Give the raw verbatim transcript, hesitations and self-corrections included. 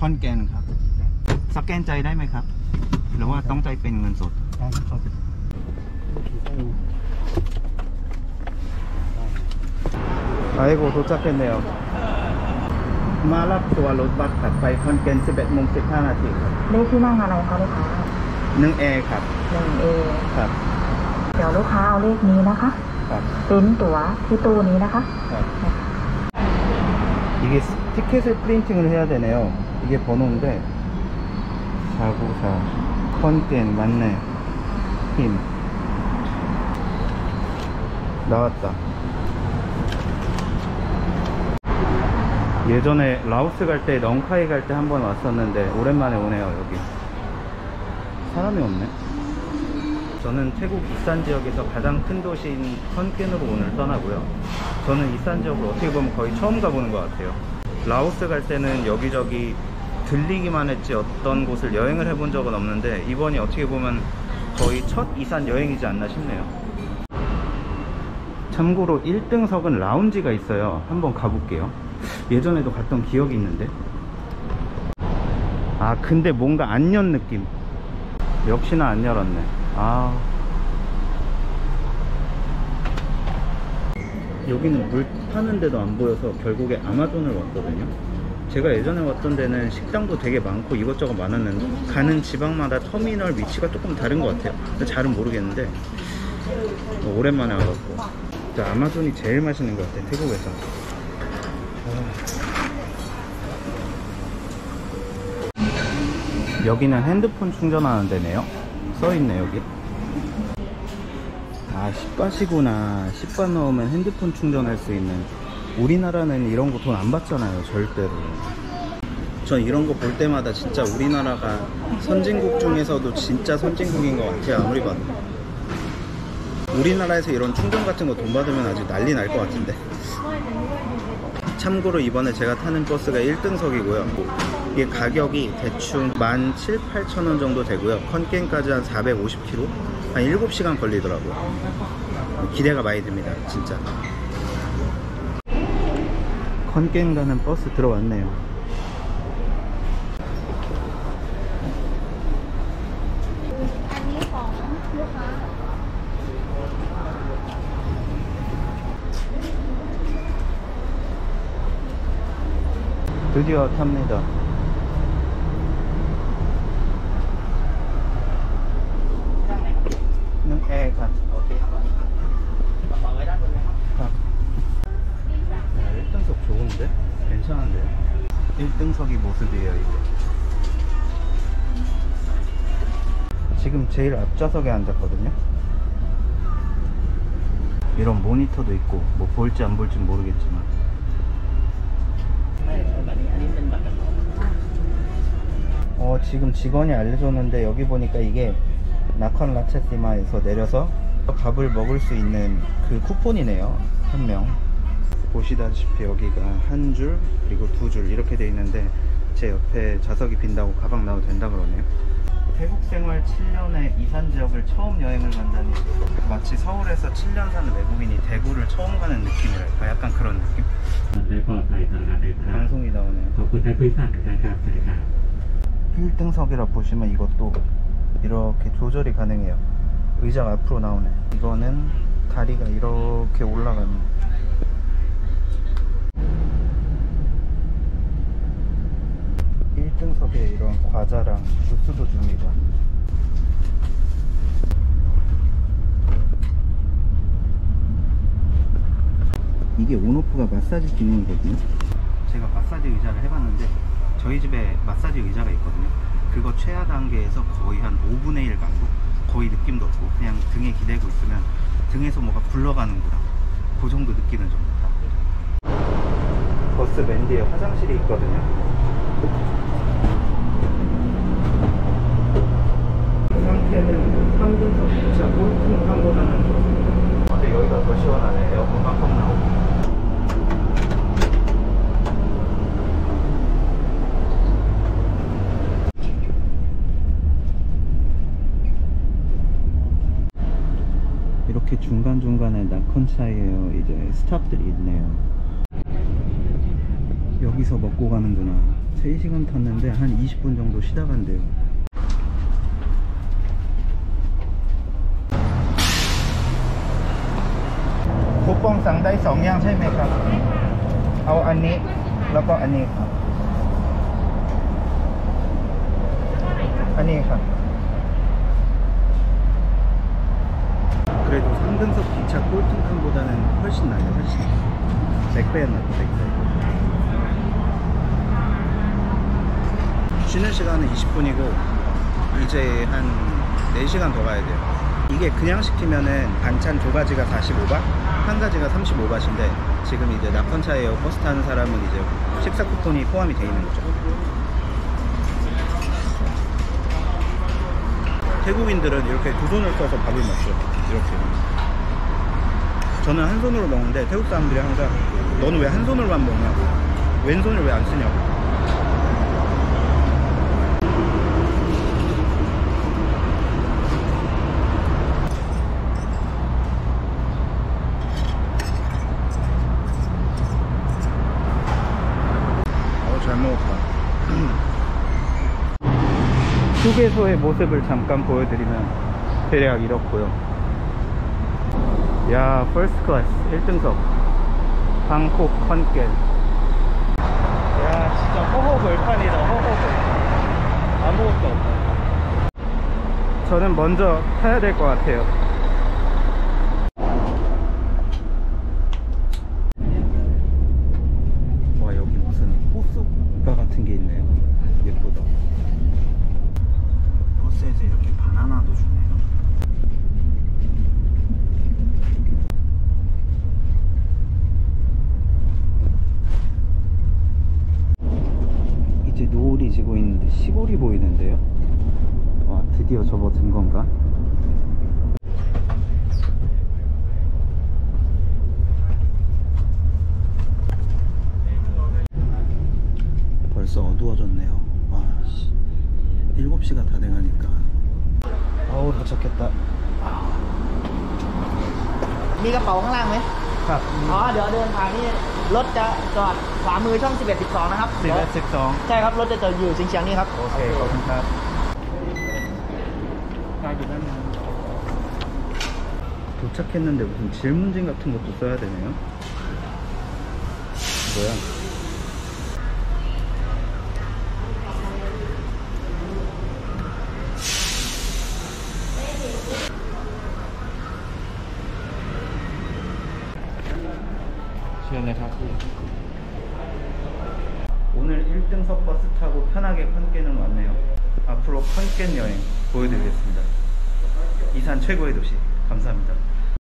คอนแกนครับสแกนใจได้ไหมครับหรือว่าต้องใจเป็นเงินสด아이고 도착했네요. 마랍도와 롯바스ไปคอนแกนสิบเอ็ดโมงสิบห้านาทีครับเลขที่นั่งอะไรคะลูกค้าหนึ่ง เอ ครับหนึ่ง เอครับเดี๋ยวลูกค้าเอาเลขนี้นะคะครับเป็นตั๋วที่ตู้นี้นะคะครับ 이게 티켓을 프린팅을 해야 되네요. 이게 번호인데 사구사 컨텐 맞네. 힘 나왔다. 예전에 라오스 갈 때 넝카이 갈 때 한 번 왔었는데 오랜만에 오네요. 여기 사람이 없네. 저는 태국 이산 지역에서 가장 큰 도시인 컨켄으로 오늘 떠나고요. 저는 이산 지역을 어떻게 보면 거의 처음 가보는 것 같아요. 라오스 갈 때는 여기저기 들리기만 했지 어떤 곳을 여행을 해본 적은 없는데 이번이 어떻게 보면 거의 첫 이산 여행이지 않나 싶네요. 참고로 일 등석은 라운지가 있어요. 한번 가볼게요. 예전에도 갔던 기억이 있는데 아 근데 뭔가 안 연 느낌. 역시나 안 열었네. 아 여기는 물 파는 데도 안 보여서 결국에 아마존을 왔거든요. 제가 예전에 왔던 데는 식당도 되게 많고 이것저것 많았는데 가는 지방마다 터미널 위치가 조금 다른 것 같아요. 잘은 모르겠는데 오랜만에 와갖고 아마존이 제일 맛있는 것 같아 태국에서. 여기는 핸드폰 충전하는 데네요. 써있네 여기. 아 십 바시구나. 십 바 넣으면 핸드폰 충전할 수 있는. 우리나라는 이런 거 돈 안 받잖아요 절대로. 전 이런 거 볼 때마다 진짜 우리나라가 선진국 중에서도 진짜 선진국인 것 같아요. 아무리 봐도 우리나라에서 이런 충전 같은 거 돈 받으면 아주 난리 날 것 같은데. 참고로 이번에 제가 타는 버스가 일 등석이고요 이게 가격이 대충 만 칠, 팔천 원 정도 되고요. 컨켄까지 한 사백오십 킬로미터 한 일곱 시간 걸리더라고요. 기대가 많이 됩니다 진짜. 컨켄 가는 버스 들어왔네요. 드디어 탑니다. 에 가. 일 등석 좋은데? 괜찮은데? 일 등석이 모습이에요 이게. 지금 제일 앞좌석에 앉았거든요. 이런 모니터도 있고 뭐 볼지 안 볼지 모르겠지만 어 지금 직원이 알려줬는데 여기 보니까 이게 나컨 라체시마에서 내려서 밥을 먹을 수 있는 그 쿠폰이네요. 한 명. 보시다시피 여기가 한 줄 그리고 두 줄 이렇게 돼 있는데 제 옆에 좌석이 빈다고 가방 나와도 된다 그러네요. 태국 생활 칠 년에 이산 지역을 처음 여행을 간다니 마치 서울에서 칠 년 사는 외국인이 대구를 처음 가는 느낌이랄까 약간 그런 느낌? 방송이 나오네요. 일 등석이라 보시면 이것도 이렇게 조절이 가능해요. 의자가 앞으로 나오네. 이거는 다리가 이렇게 올라가는. 일 등석에 이런 과자랑 주스도 줍니다. 이게 온오프가 마사지 기능이거든요. 제가 마사지 의자를 해봤는데 저희 집에 마사지 의자가 있거든요. 그거 최하 단계에서 거의 한 오분의 일 가고 거의 느낌도 없고 그냥 등에 기대고 있으면 등에서 뭐가 굴러가는구나 그 정도 느끼는 정도다. 버스 맨 뒤에 화장실이 있거든요. 이 상태는 삼 등석 진짜 꼴등함보다는 좋습니다. 근데 여기가 더 시원하네. 에어컨 깜빡 나오고. 이렇게 중간중간에 나컨차이에요. 이제 스탑들이 있네요. 여기서 먹고 가는구나. 세 시간 탔는데 한 이십 분 정도 쉬다 간대요. 쿠폰 สั่งได้สองอย่างใช่ไหมครับเอาอันนี้แล้วก็อันนี้ครับอันนี้ครับ 그래도 삼 등석 기차 꼴등칸보다는 훨씬 나아요. 훨씬 백 배는 낫고 백 배. 쉬는 시간은 이십 분이고 이제 한 네 시간 더 가야 돼요. 이게 그냥 시키면은 반찬 두 가지가 사십오 바, 한 가지가 삼십오 바트인데 지금 이제 낙헌차에요 버스 타는 사람은 이제 식사 쿠폰이 포함이 되어 있는 거죠. 태국인들은 이렇게 두 손을 써서 밥을 먹죠. 이렇게. 저는 한 손으로 먹는데 태국 사람들이 항상 너는 왜 한 손으로만 먹냐고, 왼손을 왜 안 쓰냐고. 잘 먹었다. 휴게소의 모습을 잠깐 보여드리면 대략 이렇고요. 야, 퍼스트 클래스 일 등석 방콕 컨겐. 야, 진짜 허허벌판이다. 허허벌. 아무것도 없다. 저는 먼저 타야 될 것 같아요. 와, 여기 무슨 호수가 같은 게 있네요. 예쁘다. 버스에서 이렇게 바나나도 주네요. 이제 노을이 지고 있는데 시골이 보이는데요. 와, 드디어 접어든 건가? 벌써 어두워졌네요. 와, 씨. 일곱 시가 다 돼가니까. 어우, 도착했다. มีกระเป๋าข้างล่างไหมครับอ๋อ เดี๋ยวเดินทางนี่รถจะจอดขวามือช่อง สิบเอ็ด สิบสอง นะครับสิบเอ็ด สิบสองใช่ครับ รถจะจอดอยู่เฉียงๆนี่ครับโอเค ขอบคุณครับ 도착했는데 무슨 질문지 같은 것도 써야 되네요. 뭐야? 오늘 일 등석 버스 타고 편하게 컨겐은 왔네요. 앞으로 컨겐 여행 보여드리겠습니다. 이산 최고의 도시 감사합니다.